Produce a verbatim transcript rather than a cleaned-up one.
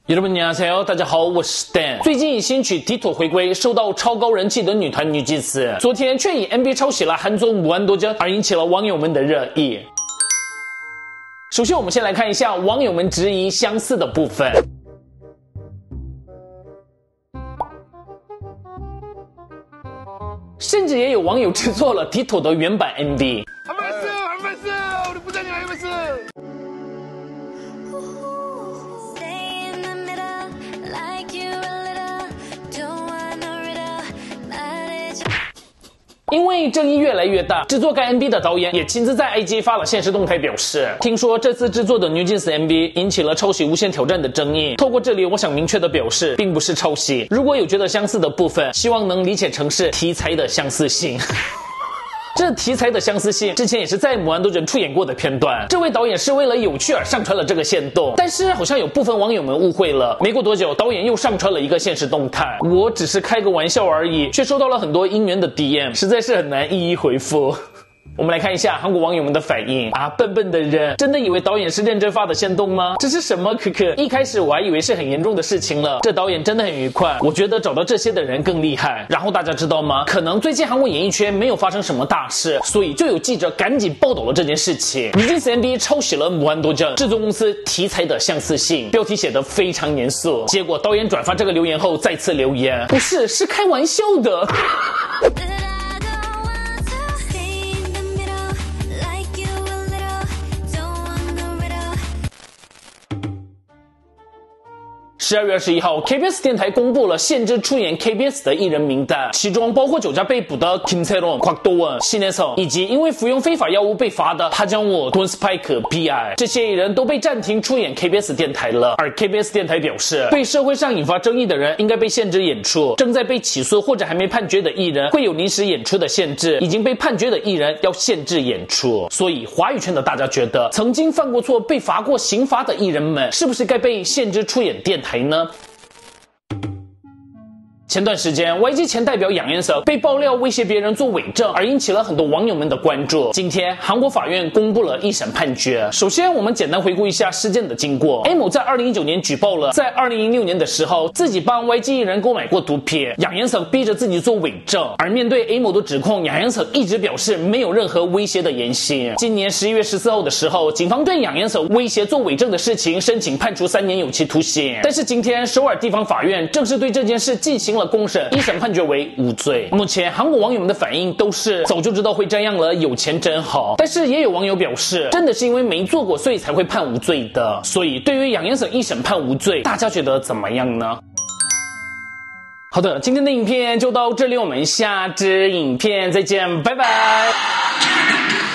여러분 안녕하세요，大家好，我是 Dan。最近新曲《Tito》回归，受到超高人气的女团女祭司，昨天却以 M V 抄袭了韩综五万多帧，而引起了网友们的热议。首先，我们先来看一下网友们质疑相似的部分。甚至也有网友制作了 Tito 的原版 M V。因为争议越来越大，制作该 M V 的导演也亲自在 I G 发了限时动态表示，听说这次制作的女祭司 M V 引起了抄袭无限挑战的争议。透过这里，我想明确的表示，并不是抄袭。如果有觉得相似的部分，希望能理解成是题材的相似性。这题材的相似性之前也是在《母安多人》出演过的片段，这位导演是为了有趣而上传了这个限动，但是好像有部分网友们误会了。没过多久，导演又上传了一个限时动态，我只是开个玩笑而已，却收到了很多姻缘的 D M， 实在是很难一一回复。我们来看一下韩国网友们的反应啊！笨笨的人真的以为导演是认真发的限动吗？这是什么可可？一开始我还以为是很严重的事情了，这导演真的很愉快。我觉得找到这些的人更厉害。然后大家知道吗？可能最近韩国演艺圈没有发生什么大事，所以就有记者赶紧报道了这件事情。女祭司 M V 抄袭了母安多正制作公司题材的相似性，标题写得非常严肃。结果导演转发这个留言后再次留言，不是，是开玩笑的。十二月二十一号 ，K B S 电台公布了限制出演 K B S 的艺人名单，其中包括酒驾被捕的 Kim Tae-ron、곽도원、신혜성，以及因为服用非法药物被罚的하정우、돈스파이크、B I， 这些艺人都被暂停出演 K B S 电台了。而 K B S 电台表示，对社会上引发争议的人应该被限制演出，正在被起诉或者还没判决的艺人会有临时演出的限制，已经被判决的艺人要限制演出。所以，华语圈的大家觉得，曾经犯过错、被罚过刑罚的艺人们，是不是该被限制出演电台呢？前段时间 ，Y G 前代表杨彦瑟被爆料威胁别人做伪证，而引起了很多网友们的关注。今天，韩国法院公布了一审判决。首先，我们简单回顾一下事件的经过。A 某在二零一九年举报了，在二零一六年的时候，自己帮 Y G 艺人购买过毒品，杨彦瑟逼着自己做伪证。而面对 A 某的指控，杨彦瑟一直表示没有任何威胁的言行。今年十一月十四号的时候，警方对杨彦瑟威胁做伪证的事情申请判处三年有期徒刑。但是今天，首尔地方法院正式对这件事进行了公审，一审判决为无罪。目前韩国网友们的反应都是早就知道会这样了，有钱真好。但是也有网友表示，真的是因为没做过，所以才会判无罪的。所以对于杨彦瑟一审判无罪，大家觉得怎么样呢？好的，今天的影片就到这里，我们下支影片再见，拜拜。